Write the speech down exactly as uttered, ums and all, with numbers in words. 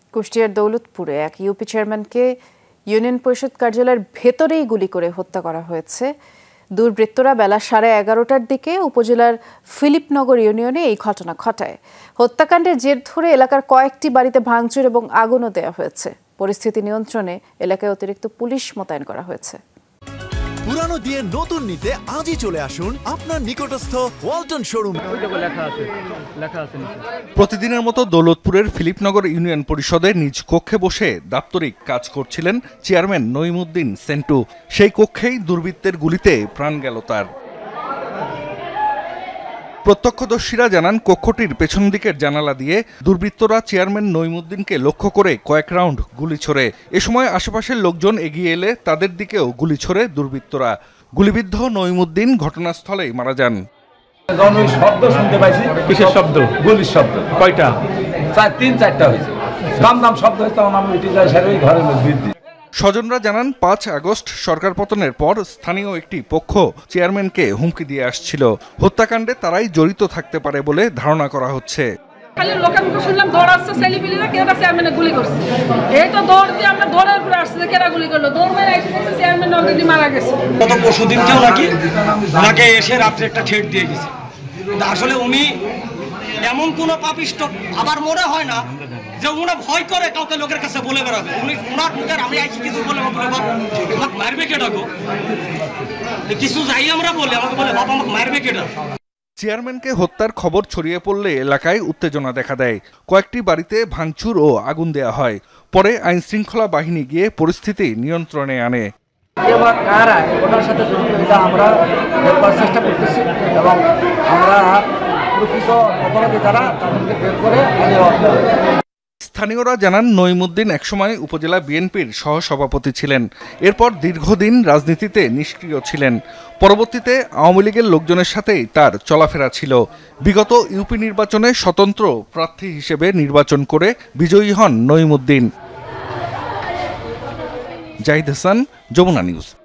কুষ্টিয়ার দৌলতপুরে এক ইউপি চেয়ারম্যানকে ইউনিয়ন পরিষদ কার্যালয়ের ভেতরেই গুলি করে হত্যা করা হয়েছে। দুর্বৃত্তরা বেলা সাড়ে এগারোটার দিকে উপজেলার ফিলিপনগর ইউনিয়নে এই ঘটনা ঘটায়। হত্যাকাণ্ডের জের ধরে এলাকার কয়েকটি বাড়িতে ভাঙচুর এবং আগুনও দেওয়া হয়েছে। পরিস্থিতি নিয়ন্ত্রণে এলাকায় অতিরিক্ত পুলিশ মোতায়েন করা হয়েছে। পুরানো দিয়ে নতুন নিতে আজই চলে আসুন আপনার নিকটস্থ ওয়ালটন শোরুমে। প্রতিদিনের মতো দৌলতপুরের ফিলিপনগর ইউনিয়ন পরিষদের নিজ কক্ষে বসে দাপ্তরিক কাজ করছিলেন চেয়ারম্যান নঈমুদ্দিন সেন্টু। সেই কক্ষেই দুর্বৃত্তের গুলিতে প্রাণ গেল তার। প্রত্যক্ষদর্শীরা জানান, কক্ষটির পেছন দিকের জানালা দিয়ে দুর্বৃত্তরা চেয়ারম্যান নঈমুদ্দিনকে লক্ষ্য করে কয়েক রাউন্ড গুলি ছোড়ে। এ সময় আশেপাশের লোকজন এগিয়ে এলে তাদের দিকেও গুলি ছোড়ে দুর্বৃত্তরা। গুলিবিদ্ধ নঈমুদ্দিন ঘটনাস্থলেই মারা যান। শব্দ শুনতে পাইছি। কিসের শব্দ? গুলির শব্দ। কয়টা? চার তিন চারটা হয়েছে। দাম দাম শব্দ হয়েছে, তখন আমি উঠে যাই সারে ঘরের মধ্যে। স্বজনরা জানান, পাঁচ আগস্ট সরকার পতনের পর স্থানীয় একটি পক্ষ চেয়ারম্যানকে হুমকি দিয়ে আসছিল। হত্যাকাণ্ডে তারাই জড়িত থাকতে পারে বলে ধারণা করা হচ্ছে। খালি লোকের মুখে শুনলাম দৌড়াচ্ছে ছেলেপিলেরা, কেউ চেয়ারম্যানে গুলি করছে। এই তো দৌড় দিয়ে আমরা দৌড়ের উপরে আসছে, কেরা গুলি করলো, দৌড় মেরে এসে দেখছে চেয়ারম্যান অলরেডি মারা গেছে। গত পরশু দিনকেও নাকি ওনাকে এসে রাত্রে একটা ঠেট দিয়ে গেছে। আসলে উনি এমন কোন পাপিষ্ট আবার মনে হয় না যে উনি ভয় করে কাউকে লোকের কাছে বলে বেড়াবে। উনি ওনার মুখের আমি আইছি কিছু বলে আমাকে মারবে কেটা গো, কিছু যাই আমরা বলে আমাকে বলে বাবা আমাকে মারবে কেটা। চেয়ারম্যানকে হত্যার খবর ছড়িয়ে পড়লে এলাকায় উত্তেজনা দেখা দেয়। কয়েকটি বাড়িতে ভাঙচুর ও আগুন দেওয়া হয়। পরে আইন শৃঙ্খলা বাহিনী গিয়ে পরিস্থিতি নিয়ন্ত্রণে আনে। ওনার সাথে আমরা দেখবার চেষ্টা করতেছি এবং আমরা প্রকৃত অপরাধী যারা তাদেরকে বের করে। স্থানীয়রা জানান, নঈমুদ্দিন একসময় উপজেলা বিএনপির সহসভাপতি ছিলেন। এরপর দীর্ঘদিন রাজনীতিতে নিষ্ক্রিয় ছিলেন। পরবর্তীতে আওয়ামী লীগের লোকজনের সাথেই তার চলাফেরা ছিল। বিগত ইউপি নির্বাচনে স্বতন্ত্র প্রার্থী হিসেবে নির্বাচন করে বিজয়ী হন নঈমুদ্দিন। জাহিদ হাসান, যমুনা নিউজ।